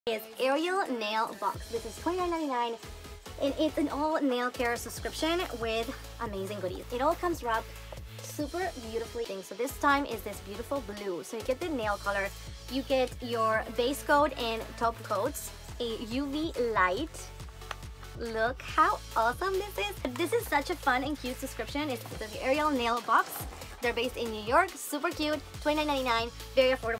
Is Ariel Nail Box. This is $29.99 and it's an all nail care subscription with amazing goodies. It all comes wrapped super beautifully. So this time is this beautiful blue. So you get the nail color, you get your base coat and top coats, a UV light. Look how awesome this is. This is such a fun and cute subscription. It's the Ariel Nail Box. They're based in New York, super cute, $29.99, very affordable.